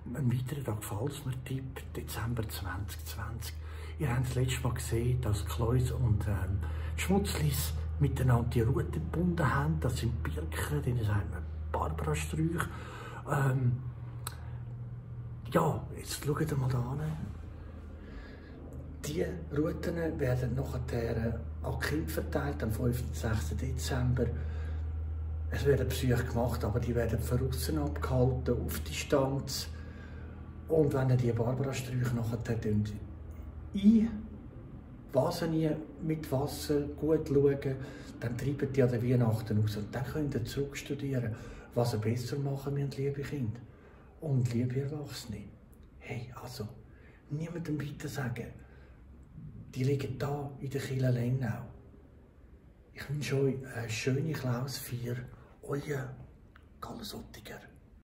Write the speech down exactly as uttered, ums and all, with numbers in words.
Ein weiterer, da gefällt es mir, Tipp, Dezember zwanzig zwanzig. Ihr habt das letzte Mal gesehen, dass Klois und ähm, die Schmutzlis miteinander die Rute gebunden haben. Das sind Birken, denen sagen wir Barbara-Sträuche. Ähm, ja, jetzt schaut ihr mal da an. Die Routen werden nachher an die Kinder verteilt, am fünften und sechsten Dezember. Es werden Besuche gemacht, aber die werden von außen abgehalten, auf Distanz. Und wenn ihr die Barbara-Sträuche nachher einwasen, mit Wasser gut schauen, dann treiben die an den Weihnachten raus. Und dann könnt ihr zurückstudieren, was ihr besser machen müsst, liebe Kinder und liebe Erwachsene. Hey, also, niemandem weiter sagen, die liegen da in der Kirche Lengnau. Ich wünsche euch eine schöne Klausfeier. Euer Gallusottiger.